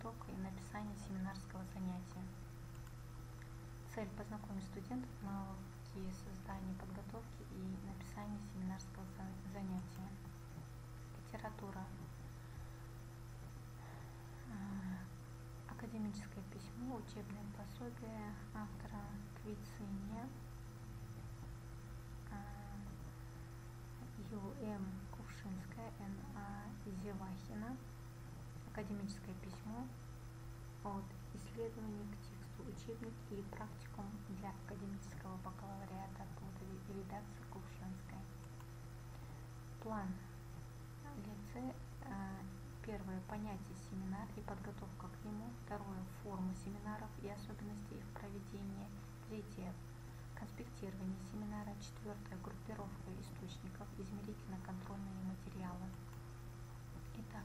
подготовка и написание семинарского занятия. Цель – познакомить студентов с навыки создания, подготовки и написания семинарского занятия. Литература. Академическое письмо, учебное пособие автора Квициния, Ю.М. Кувшинская, Н.А. Зевахина. Академическое письмо от исследований к тексту, учебник и практикум для академического бакалавриата под редакцией Кувшинской. План лекции. Первое – понятие семинар и подготовка к нему. Второе – формы семинаров и особенности их проведения. Третье – конспектирование семинара. Четвертое – группировка источников, измерительно-контрольные материалы. Итак,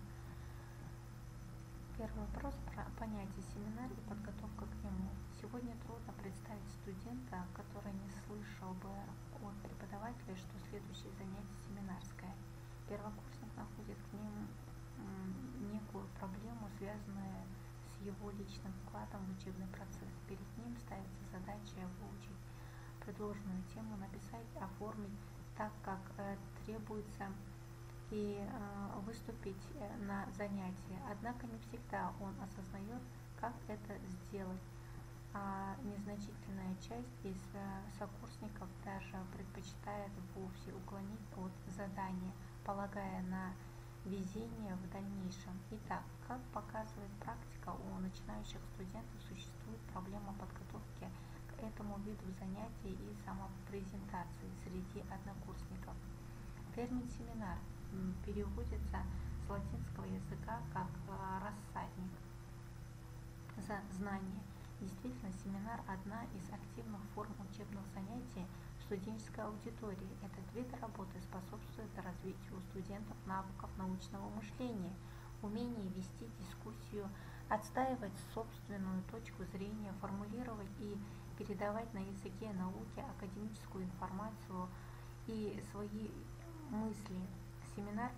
первый вопрос про понятие семинар и подготовка к нему. Сегодня трудно представить студента, который не слышал бы от преподавателя, что следующее занятие семинарское. Первокурсник находит к ним некую проблему, связанную с его личным вкладом в учебный процесс. Перед ним ставится задача выучить предложенную тему, написать, оформить так, как требуется, и выступить на занятии. Однако не всегда он осознает, как это сделать, а незначительная часть из сокурсников даже предпочитает вовсе уклонить от задания, полагая на везение в дальнейшем. Итак, как показывает практика, у начинающих студентов существует проблема подготовки к этому виду занятий и самопрезентации среди однокурсников. Термин «семинар» переводится с латинского языка как «рассадник за знание». Действительно, семинар – одна из активных форм учебных занятий в студенческой аудитории. Этот вид работы способствует развитию у студентов навыков научного мышления, умения вести дискуссию, отстаивать собственную точку зрения, формулировать и передавать на языке науки академическую информацию и свои мысли. Семинар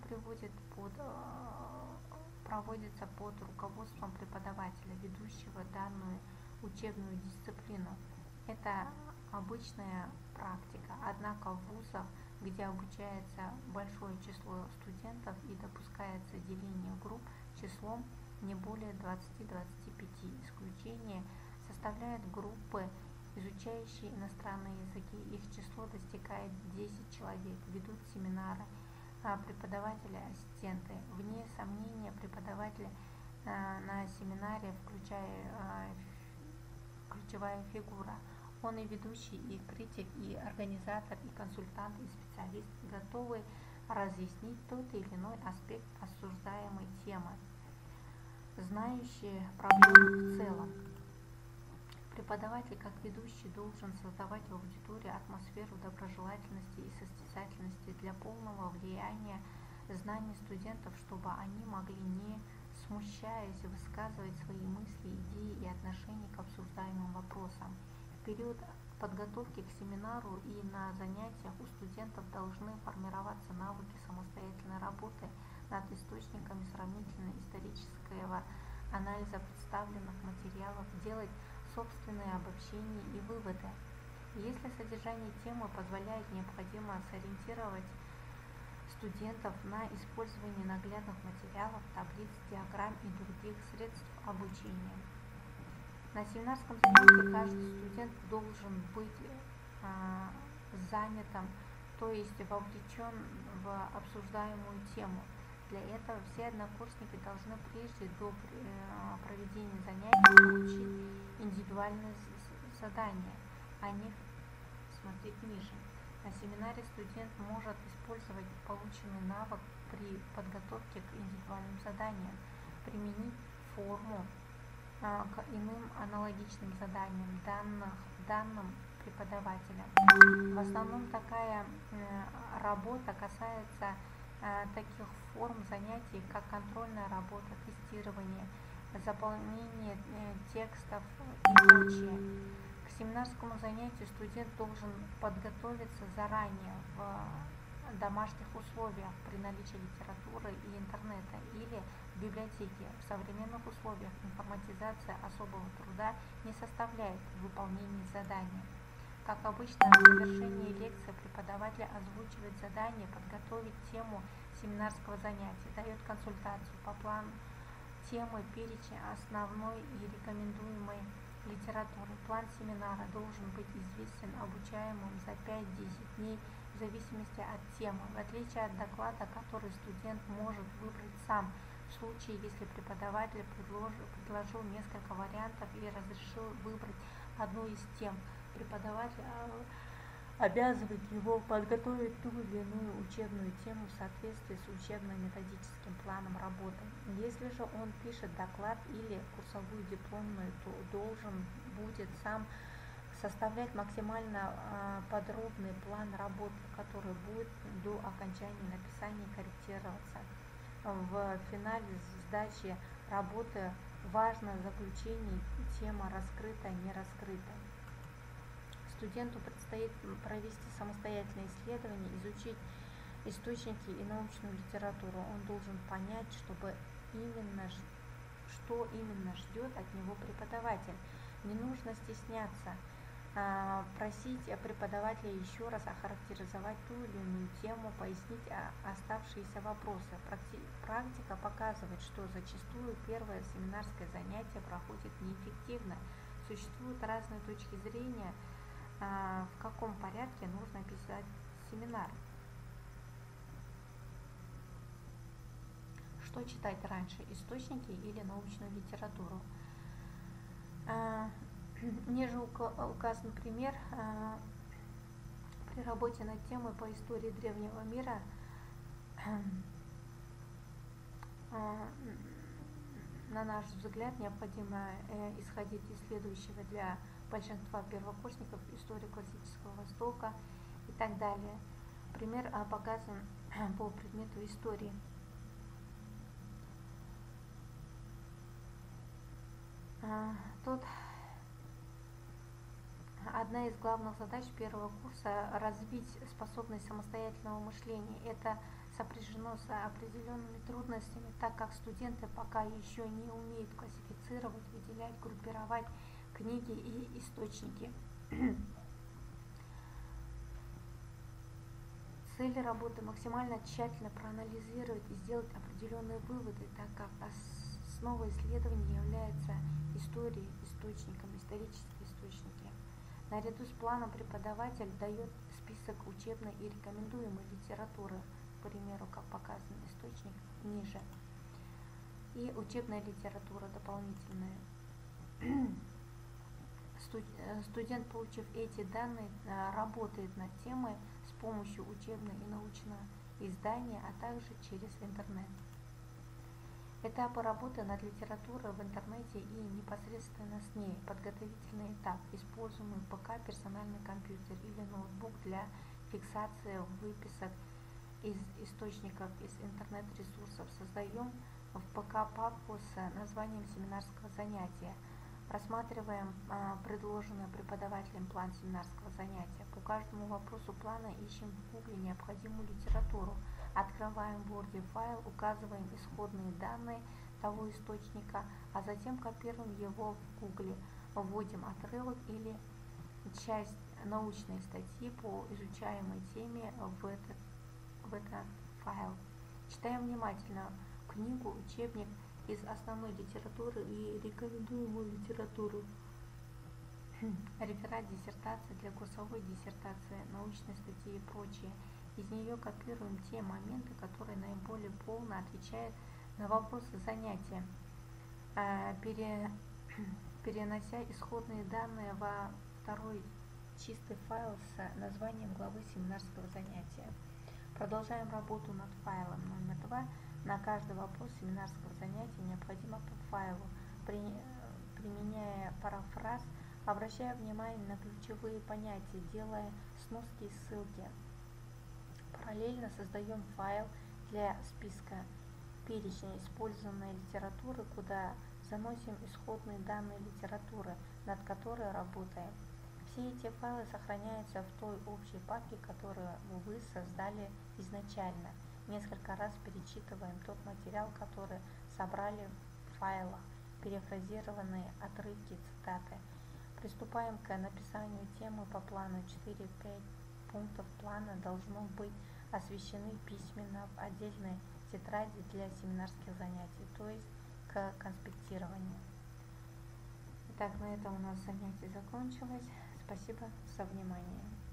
проводится под руководством преподавателя, ведущего данную учебную дисциплину. Это обычная практика, однако в вузах, где обучается большое число студентов и допускается деление групп числом не более 20-25, исключение составляют группы, изучающие иностранные языки. Их число достигает 10 человек, ведут семинары преподаватели-ассистенты. Вне сомнения, преподаватель на семинаре ключевая фигура. Он и ведущий, и критик, и организатор, и консультант, и специалист, готовый разъяснить тот или иной аспект обсуждаемой темы, знающий проблему в целом. Преподаватель, как ведущий, должен создавать в аудитории атмосферу доброжелательности и состязательности для полного влияния знаний студентов, чтобы они могли, не смущаясь, высказывать свои мысли, идеи и отношения к обсуждаемым вопросам. В период подготовки к семинару и на занятиях у студентов должны формироваться навыки самостоятельной работы над источниками сравнительно-исторического анализа представленных материалов, делать собственные обобщения и выводы. Если содержание темы позволяет, необходимо сориентировать студентов на использование наглядных материалов, таблиц, диаграмм и других средств обучения. На семинарском занятии каждый студент должен быть занятым, то есть вовлечен в обсуждаемую тему. Для этого все однокурсники должны прежде до проведения занятий получить индивидуальные задания. О них смотреть ниже. На семинаре студент может использовать полученный навык при подготовке к индивидуальным заданиям, применить форму к иным аналогичным заданиям, данным преподавателя. В основном такая работа касается таких форм занятий, как контрольная работа, тестирование, заполнение текстов и прочее. К семинарскому занятию студент должен подготовиться заранее в домашних условиях при наличии литературы и интернета или в библиотеке. В современных условиях информатизация особого труда не составляет выполнения задания. Как обычно, в завершении лекции преподаватель озвучивает задание подготовить тему семинарского занятия, дает консультацию по плану темы, перечень основной и рекомендуемой литературы. План семинара должен быть известен обучаемым за 5-10 дней в зависимости от темы, в отличие от доклада, который студент может выбрать сам, в случае, если преподаватель предложил несколько вариантов и разрешил выбрать одну из тем. Преподаватель обязывает его подготовить ту или иную учебную тему в соответствии с учебно-методическим планом работы. Если же он пишет доклад или курсовую дипломную, то должен будет сам составлять максимально подробный план работы, который будет до окончания написания корректироваться. В финале сдачи работы важно заключение: тема раскрыта, не раскрыта. Студенту предстоит провести самостоятельное исследование, изучить источники и научную литературу. Он должен понять, что именно ждет от него преподаватель. Не нужно стесняться просить преподавателя еще раз охарактеризовать ту или иную тему, пояснить оставшиеся вопросы. Практика показывает, что зачастую первое семинарское занятие проходит неэффективно. Существуют разные точки зрения, в каком порядке нужно писать семинар. Что читать раньше, источники или научную литературу? Ниже указан пример. При работе над темой по истории древнего мира на наш взгляд необходимо исходить из следующего для большинства первокурсников: история классического Востока и так далее. Пример показан по предмету истории. Тут одна из главных задач первого курса – развить способность самостоятельного мышления. Это сопряжено с определенными трудностями, так как студенты пока еще не умеют классифицировать, выделять, группировать книги и источники. Цель работы – максимально тщательно проанализировать и сделать определенные выводы, так как основой исследования является история, источником, исторические источники. Наряду с планом преподаватель дает список учебной и рекомендуемой литературы, к примеру, как показан источник ниже, и учебная литература дополнительная. Студент, получив эти данные, работает над темой с помощью учебного и научного издания, а также через интернет. Этапы работы над литературой в интернете и непосредственно с ней. Подготовительный этап. Используемый ПК, персональный компьютер или ноутбук для фиксации выписок из источников, из интернет-ресурсов. Создаем в ПК папку с названием семинарского занятия. Рассматриваем предложенный преподавателем план семинарского занятия. По каждому вопросу плана ищем в Google необходимую литературу. Открываем в Word файл, указываем исходные данные того источника, а затем копируем его в Google. Вводим отрывок или часть научной статьи по изучаемой теме в этот файл. Читаем внимательно книгу, учебник из основной литературы и рекомендуемую литературу. Реферат, диссертация для курсовой диссертации, научной статьи и прочее. Из нее копируем те моменты, которые наиболее полно отвечают на вопросы занятия, перенося исходные данные во второй чистый файл с названием главы семинарского занятия. Продолжаем работу над файлом номер 2. На каждый вопрос семинарского занятия необходимо по файлу, применяя парафраз, обращая внимание на ключевые понятия, делая сноски и ссылки. Параллельно создаем файл для списка перечня использованной литературы, куда заносим исходные данные литературы, над которой работаем. Все эти файлы сохраняются в той общей папке, которую вы создали изначально. Несколько раз перечитываем тот материал, который собрали в файлах, перефразированные отрывки, цитаты. Приступаем к написанию темы по плану. 4-5 пунктов плана должно быть освещены письменно в отдельной тетради для семинарских занятий, то есть к конспектированию. Итак, на этом у нас занятие закончилось. Спасибо за внимание.